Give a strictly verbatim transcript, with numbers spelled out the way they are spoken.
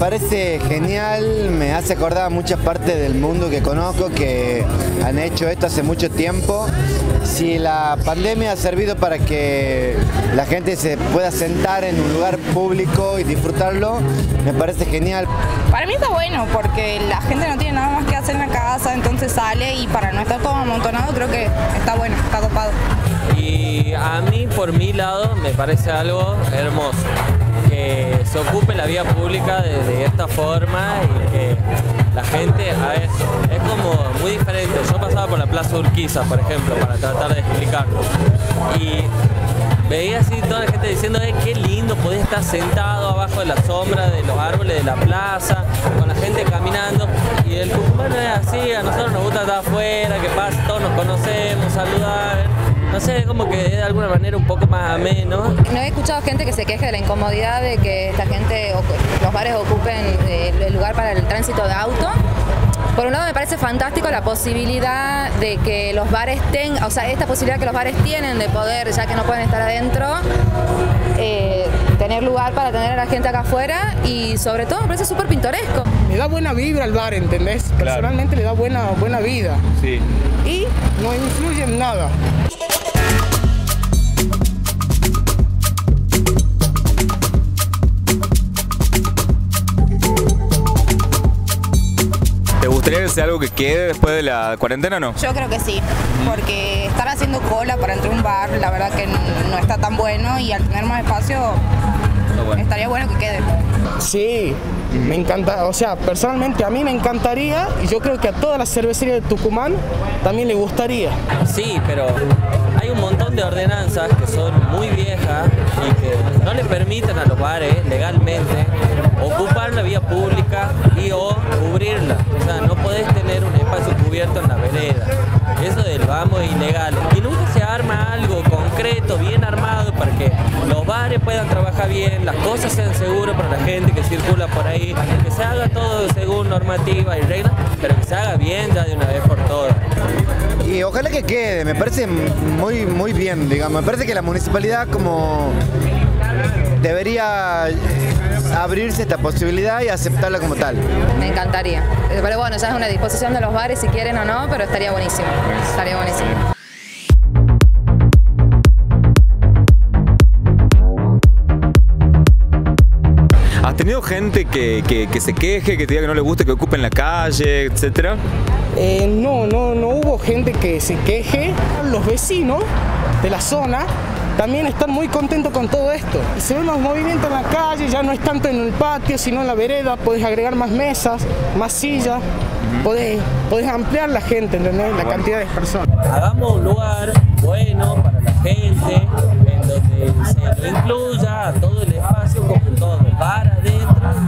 parece genial, me hace acordar a muchas partes del mundo que conozco que han hecho esto hace mucho tiempo. Si la pandemia ha servido para que la gente se pueda sentar en un lugar público y disfrutarlo, me parece genial. Para mí está bueno porque la gente no tiene nada más que hacer en la casa, entonces sale y para no estar todo amontonado creo que está bueno, está copado. Y a mí, por mi lado, me parece algo hermoso. Que se ocupe la vía pública de, de esta forma y que la gente, a ver, es como muy diferente. Yo pasaba por la Plaza Urquiza, por ejemplo, para tratar de explicarlo. Y veía así toda la gente diciendo eh, qué lindo poder estar sentado abajo de la sombra de los árboles de la plaza, con la gente caminando. Y el tucumano es así, a nosotros nos gusta estar afuera, que pasa, todos nos conocemos, saludar. No sé, como que de alguna manera un poco más ameno. No he escuchado gente que se queje de la incomodidad de que esta gente, los bares ocupen el lugar para el tránsito de auto. Por un lado me parece fantástico la posibilidad de que los bares tengan, o sea, esta posibilidad que los bares tienen de poder, ya que no pueden estar adentro, eh, tener lugar para tener a la gente acá afuera y sobre todo me parece súper pintoresco. Le da buena vibra al bar, ¿entendés? Claro. Personalmente le da buena, buena vida. Sí. Y no influye en nada. ¿Te gustaría que sea algo que quede después de la cuarentena o no? Yo creo que sí, porque estar haciendo cola para entrar a un bar, la verdad que no está tan bueno y al tener más espacio, bueno. estaría bueno que quede. Sí, me encanta, o sea, personalmente a mí me encantaría y yo creo que a todas las cervecerías de Tucumán también le gustaría. Sí, pero hay un montón de ordenanzas que son muy viejas y que no le permiten a los bares legalmente ocupar la vía pública y o cubrirla. O sea, no podés tener un espacio cubierto en la vereda. Eso del vamos es ilegal. Y nunca se arma algo concreto, bien armado, para que los bares puedan trabajar bien, las cosas sean seguras para la gente que circula por ahí, que se haga todo según normativa y reglas, pero que se haga bien ya de una vez por todas. Y ojalá que quede, me parece muy, muy bien, digamos. Me parece que la municipalidad como debería abrirse esta posibilidad y aceptarla como tal. Me encantaría. Pero bueno, ya es una disposición de los bares si quieren o no, pero estaría buenísimo. Estaría buenísimo. ¿Has tenido gente que, que, que se queje, que te diga que no le guste que ocupen la calle, etcétera? Eh, no, no, no hubo gente que se queje. Los vecinos de la zona también están muy contentos con todo esto. Se ven los movimientos en la calle, ya no es tanto en el patio, sino en la vereda. Podés agregar más mesas, más sillas, uh-huh. podés, podés ampliar la gente, ¿entendés? La cantidad de personas. Hagamos un lugar bueno para la gente, en donde se lo incluya a todo el espacio como todo, bar adentro